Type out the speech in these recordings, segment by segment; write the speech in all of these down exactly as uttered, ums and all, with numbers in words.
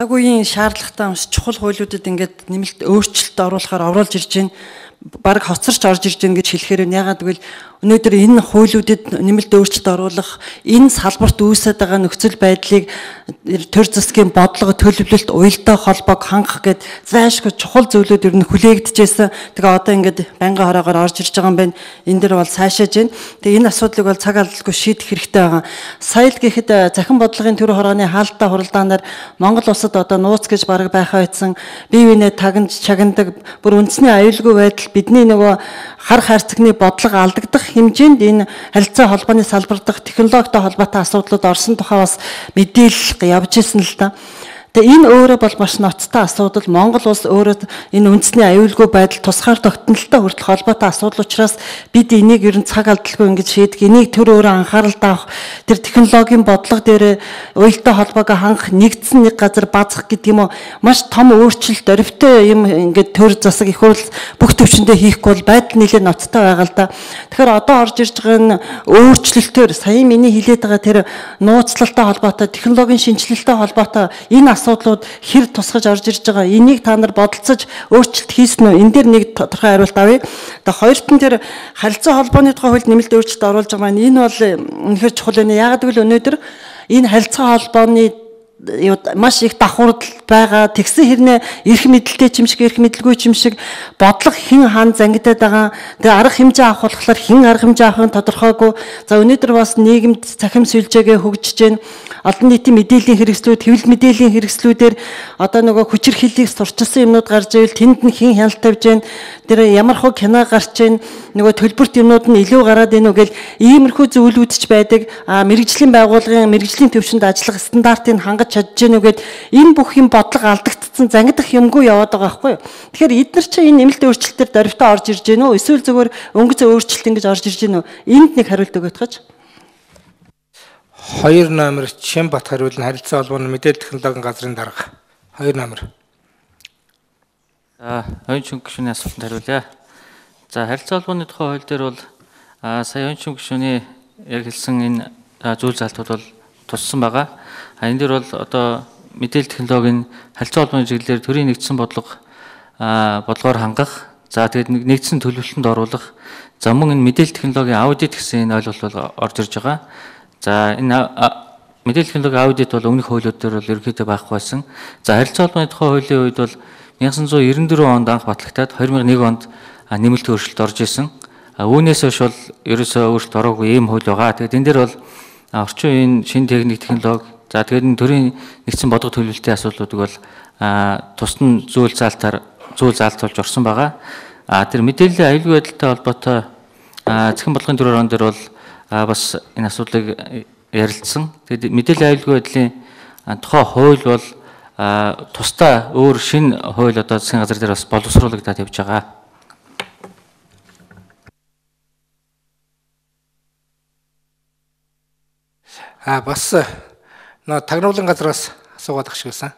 цаг үеийн шаардлагатай маш чухал хуулиудад ингээд нэмэлт өөрчлөлт оруулахаар оруулж ирж байна. Бараг хоцорч орж ирж байна гэж хэлэхээр нь ягаад гэвэл өнөөдөр энэ хуулиудад нэмэлт өөрчлөлт оруулах, энэ салбарт үүсэж байгаа нөхцөл байдлыг төр засгийн бодлого, төлөвлөлт, уялдаа холбоог хангах гэд зайлшгүй чухал зүйлүүд ер нь хүлээгдэжсэн. Тэгээ одоо ингээд байнгын хороогоор орж ирж байгаа юм байна. Энэ дэр бол сайшааж байна. Тэгээ энэ асуудлыг бол цаг алдалгүй шийдэх хэрэгтэй байгаа. Сая л гэхэд захин бодлогын төр хорооны хаалттай хуралдаанаар Монгол улсад одоо нууц гэж бараг байхаа байсан. Бие биенээ тагнаж чагнадаг бүр үндэсний аюулгүй байдал бидний нөгөө хар хайрцагны бодлого алдагдах хэмжээнд энэ харилцаа холбооны салбар дахь технологитой холбоотой асуудлууд орсон тухай бас мэдээлэл явж ирсэн л да. Тэгээ энэ өөрөө бол маш ноцтой асуудал. Монгол улс өөрөө энэ үндэсний аюулгүй байдал тусгаар тогтнолтой хүртэл холбоотой асуудал учраас бид энийг ер нь цаг алдалгүй ингэж шийдэх, энийг төр өөрөө анхаарал таах, тэр технологийн бодлого дээр уялдаа холбоогоо хангах, нэгдсэн нэг газар базах гэдэг юм уу, маш том өөрчлөлт, орвитой юм ингээд төр засаг их хурл бүх төвчөндөө хийхгүй бол байдал нэлээд ноцтой байгаа л да. Тэгэхээр одоо орж ирж байгаа өөрчлөлтөөр сая миний хэлээд байгаа тэр нууцлалтай холбоотой, технологийн шинжилэлтэй холбоотой энэ асуудлууд хэр тусгаж орж ирж байгаа. Энийг та нар бодолцож өөрчлөлт хийсэн үү? Энэ дээр нэг тодорхой хариулт авъя. Тэгээ хоёрт нь тэр харилцаа холбооны тухай хууль нэмэлт өөрчлөлт оруулж байгаа маань энэ бол үнэхээр чухал байна. Яагаад гэвэл өнөөдөр энэ харилцаа холбооны маш их давхурдал байгаа. Тэгсэн хэрнээ эрх мэдэлтэй ч юм шиг, эрх мэдэлгүй ч юм шиг бодлого хэн хаан зангидаад байгаа. Тэгээ арга хэмжээ авах болохоор хэн арга хэмжээ авахын тодорхойгүй. За өнөөдөр бас нийгэмд цахим сүлжээгээ хөгжиж байна. Олон нийтийн мэдээллийн хэрэгслүүд, хэвлэл мэдээллийн хэрэгслүүдээр одоо нөгөө хүчирхийллийг сурчилсан юмнууд гарч ивэл тэнд нь хэн хяналт тавьж байна. Тэр ямар хөө кино гарч байна. Нөгөө төлбөрт юмнууд нь илүү гараад ийнү гэл иймэрхүү зүйлүүд ч байдаг. А мэрэгжлийн байгууллагын мэрэгжлийн төвшөнд ажиллах стандартыг хангаж чадж гэнэ үгээд энэ бүх юм бодлого алдагдсан зангидах юмгүй яваад байгаа байхгүй юу. Тэгэхээр эдгээр чинь энэ нэмэлт өөрчлөлтөөр дөрвтөө орж ирж гэнэ үү? Эсвэл зөвхөн өнгөцөө өөрчлөлт ингэж орж ирж гэнэ үү? Энд нэг хариулт өгөөд гаж. Хоёр номер Чимбат хариулна харилцаа холбооны мэдээлэл технологийн газрын дарга. Хоёр номер. За, оюун чүнх гишүүний асуултанд хариулъя. За, харилцаа холбооны тухай хууль дээр бол сая оюун чүнх гишүүний яг хэлсэн энэ зүйл залтууд бол туссан байгаа. А энэ дээр бол одоо мэдээлэл технологийн харилцаа холбооны чиглэлээр төрийн нэгдсэн бодлого бодлогоор хангах, за тэгээд нэгдсэн төлөвлөлтөнд оруулах, за мөн энэ мэдээлэл технологийн аудит гэсэн энэ ойлголт бол орж ирж байгаа. За энэ мэдээлэл технологийн аудит бол өмнөх хуулиуд дээр бол ерөнхийдөө байхгүй байсан. За харилцаа холбооны тухай хуулийн үед бол 천ix hundred ninety-four онд анх батлагдаад two thousand one онд нэмэлт өөрчлөлт орж исэн. Үүнээс хойш бол ерөөсөө өөрчлөлт ороогүй ийм хууль байгаа. Тэгээд энэ дээр бол орчин үеийн шинэ техник технологи, за тэгээд төрийн нэгдсэн бодлого төлөвлөлтийн асуудлуудыг бол тусдан зүйл заалтаар зүйл заалтуулж орсон байгаа. А тэр мэдээллийн аюулгүй байдалтай холбоотой захин бодлогын дөрөв он дээр бол бас энэ асуудлыг ярилцсан. Тэгээд мэдээллийн аюулгүй байдлын тухай хууль бол тусдаа өөр шинэ хууль одоо засгийн газар дээр бас боловсруулагдаад явж байгаа. А бас нөө тагнуулын газраас асуугаад ах шиг байсан.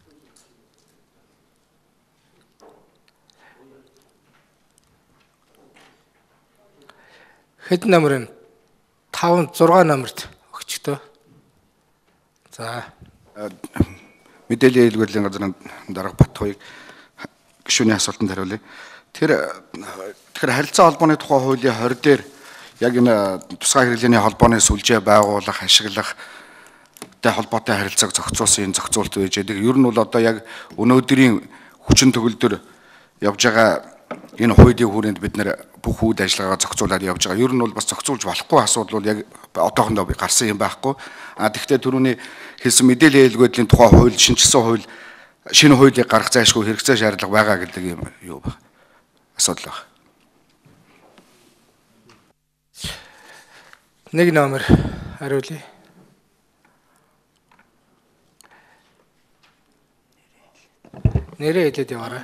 Хэд номер нь five six номерт өгчтөө. За мэдээллийн аюулгүй газрын дарга Батхуйг гишүүний асуултанд хариулъя. Тэр тэгэхээр харилцаа холбооны тухай хуулийн twenty дээр яг энэ тусгай хэрэглээний холбооны сүлжээ байгуулах, ашиглах тэй холбоотой харилцааг зохицуулсан энэ зохицуулт байж байгаа. Ер нь бол одоо яг өнөөдрийн хүчин төгөлдөр явж байгаа энэ хуулийн хүрээнд бид нэр бүх үйл ажиллагаагаа зохицуулаад явж байгаа. Ер нь бол бас зохицуулж болохгүй асуудал бол яг одоохондоо гарсан юм байхгүй. А тэгвэл түрүүний хэлсэн мэдээллийн аюулгүй байдлын тухай хууль, шинжилсэн хууль, шинэ хуулийг гаргах зайлшгүй хэрэгцээ шаардлага байгаа гэдэг юм юу баг асуудал байна. Нэг номер хариулъя. Нэрээ хэлээд яваарай.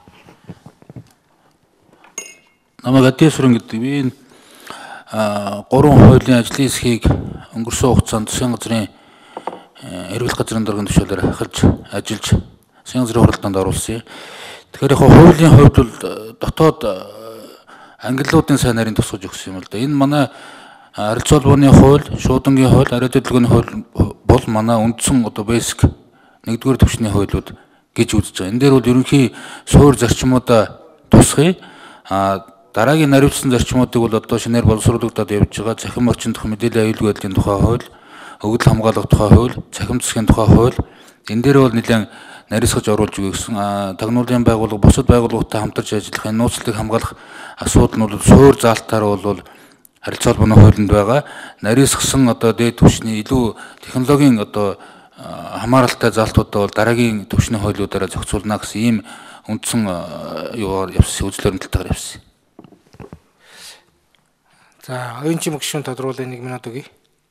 Намайг Адиасрын гэдэг. Би энэ гурван хуулийн ажлын хэсгийг өнгөрсөн хугацаанд засгийн газрын эрүүлэх газрын даргын төвшөлөөр ахиж ажиллаж засгийн газрын хуралдаанд оруулсан. Тэгэхээр яг хуулийн хувьд бол дотоод ангиллуудын сайн нарийн тусгаж өгсөн юм л да. Энэ манай харилцаа холбооны хууль, шуудангийн хууль, ариун хөдөлгөөний хууль бол манай үндсэн одоо basic нэгдүгээр түвшний хуулиуд гэж үзэж байгаа. Энэ дээр бол ерөнхий суур зарчмуудаа тусгая. А дараагийн наривчсан зарчмуудыг бол одоо шинээр боловсруулагдаад явж байгаа цахим орчин дох мэдээллийн аюулгүй байдлын тухай хууль, өгөгдөл хамгаалах тухай хууль, цахим засгийн тухай хууль. Энэ дээр бол нэлээд нарийсгаж оруулж өгье гэсэн тагнуулын байгууллага бусад байгууллагуудтай хамтарч ажиллах энэ нууцлалыг хамгаалах асуудал нь бол суур заалтаар бол харилцаа холбооны хуулинд байгаа. Нарийсгсан одоо дээд түвшний илүү технологийн одоо хамааралтай заалтуудаа бол дараагийн түвшний хуулиудаараа зохицуулна гэсэн ийм үндсэн юугаар явсан үзэл баримталтайгаар явсан. За, оюунчин гишүүн тодруулын нэг минут өгье.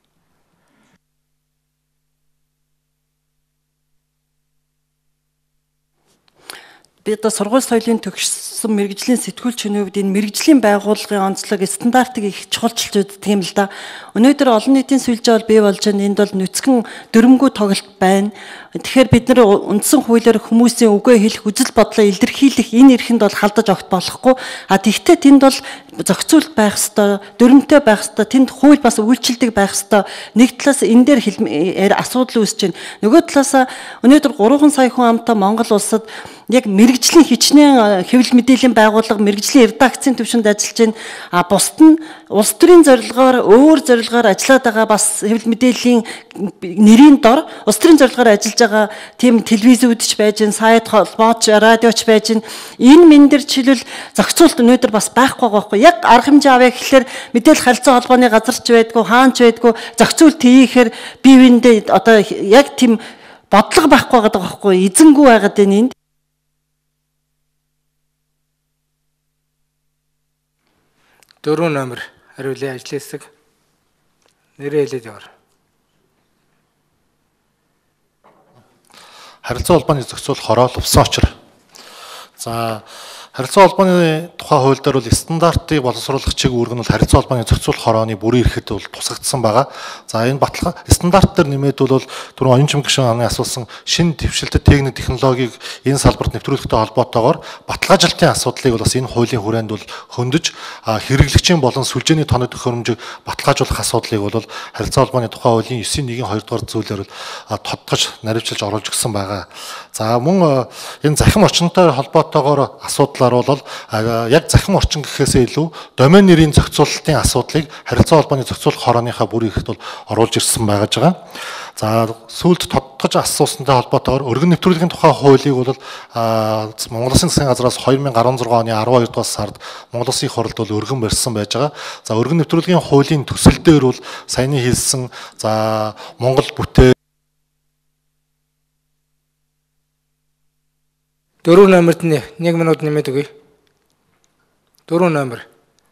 Би одоо сургууль соёлын төгссөн мэрэгжлийн сэтгүүлчийн хувьд энэ мэрэгжлийн байгууллагын онцлог стандартыг их чухалчилж үздэг юм л да. Өнөөдөр олон нийтийн сүлжээ бол бий болж байна. Энд бол нүцгэн дөрмгүй тоглолт байна. Тэгэхээр бид нар үндсэн хуулиар хүмүүсийн үгээ хэлэх, үзэл бодлоо илэрхийлэх энэ эрхэнд бол халдаж огт болохгүй. А тэгвэл тэнд бол зохицуулт байх ёстой, дөрмтэй байх ёстой, тэнд хууль бас үйлчлдэг байх ёстой. Нэг талаас энэ дээр асуудал үүсэж байна. Нөгөө талаас өнөөдөр гурван сая хүн амтай Монгол улсад яг мэрэгжлийн хичнээн хэвлэл мэдээллийн байгууллага, мэрэгжлийн редакцийн түвшинд ажиллаж байна. А бусд нь улс төрийн зорилгоор, өөр зорилгоор ажиллаад байгаа бас хэвлэл мэдээллийн нэрийн дор улс төрийн зорилгоор ажиллаж байгаа тийм телевизүүд ч байж гэн, сайт, холбооч, радиоч байж гэн. Энэ мен дээр жишээлбэл зохицуулт өнөөдөр бас байхгүй байгаа байхгүй. Яг арга хэмжээ авъя гэхэлэр мэдээлэл харилцаа холбооны газар ч байдгүй, хаан ч байдгүй, зохицуулт хийхээр бие биендээ одоо яг тийм бодлого байхгүй байгаа байхгүй. Эзэнгүй байгаад байна энд. Дөрөв номер хариулъя, ажлын хэсэг. Нэрээ хэлээд яваар. Харилцаа холбооны зохицуулах хороол өвсөочр. За, харилцаа холбооны тухай хууль дээр бол стандартыг боловсруулах чиг үүрэг нь бол харилцаа холбооны зохицуулах хорооны бүрийн эрхэд бол тусгагдсан байгаа. За, энэ баталгаа стандарт дээр нэмээд бол түрүүн оюунчин гишүүн хааны асуусан шинэ дэвшилтэд техник технологиг энэ салбарт нэвтрүүлэхтэй холбоотойгоор баталгаажлалтын асуудлыг бол бас энэ хуулийн хүрээнд бол хөндөж хэрэглэгчийн болон сүлжээний тоног төхөөрөмжийг баталгаажуулах асуудлыг бол харилцаа холбооны тухай хуулийн девять нэг хоёр дугаар зүйлээр бол тодтогч наривчилж оруулж өгсөн байгаа. За, мөн энэ захим орчинтой холбоотойгоор асуудал бол яг захим орчин гэхээсээ илүү домен нэрийн зохицуулалтын асуудлыг харилцаа холбооны зохицуулах хорооныхаа бүрийн эрхт бол оруулж ирсэн байгаа жаа. За, сүүлд тодтогч асуусантай холбоотойгоор өргөн нэвтрүүлгийн тухай хуулийг бол Монгол Улсын засгийн газраас two thousand sixteen оны twelve дугаар сард Монгол Улсын их хурлд бол өргөн барьсан байж байгаа. За, өргөн нэвтрүүлгийн хуулийн төсөл дээр бол саяны хэлсэн за Монгол бүтээл Дөрөв номерт нэг минут нэмээд өгье. Дөрөв номер.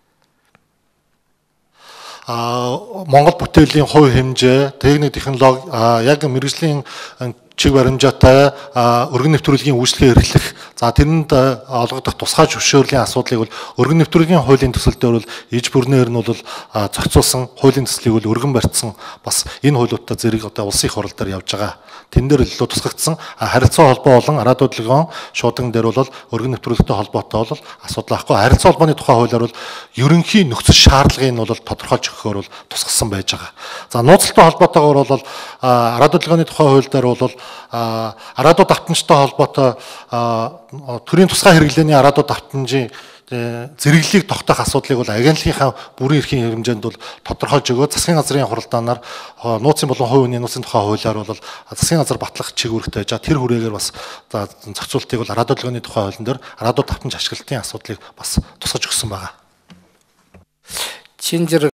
А Монгол бүтээлийн хувь хэмжээ, техник технологи яг мэрэгжлийн чиг баримжаатай өргөн нэвтрүүлгийн үйлчлэгээ эрхлэх, за тэрэнд олгогдох тусгай зөвшөөрлийн асуудлыг бол өргөн нэвтрүүлгийн хуулийн төсөл дээр бол иж бүрнээр нь бол зохицуулсан хуулийн төслийг бол өргөн барьсан бас энэ хуулиудтай зэрэг одоо улсын их хурал дээр явж байгаа. Тэн дээр илүү тусгагдсан харилцаа холбоо болон араа дуудлага шуудан дээр бол өргөн нэвтрүүлэгтэй холбоотой бол асуудал ахгүй. Харилцаа холбооны тухай хуулиар бол ерөнхий нөхцөл шаардлагыг нь бол тодорхойлж өгөхөөр бол тусгасан байж байгаа. За, нууцлалтай холбоотойгоор бол араа дуудлагын тухай хууль дээр бол араадууд давтамжтай холбоотой төрийн тусгай хэрэглээний араадууд давтамжийн зэрэглэлийг тогтоох асуудлыг бол агентлагийнхаа бүрийн эрхийн хэмжээнд бол тодорхойлж өгөө. Засгийн газрын хуралдаанаар нууцын болон хувь хүний нууцын тухай хуулиар бол засгийн газар батлах чиг үүрэгтэй байж байгаа. Тэр хүрээгээр бас зохицуултыг бол араадууд давтамжийн тухай хуулийн дээр араадууд давтамж ашиглалтын асуудлыг бас тусгаж өгсөн байгаа. Чинжэр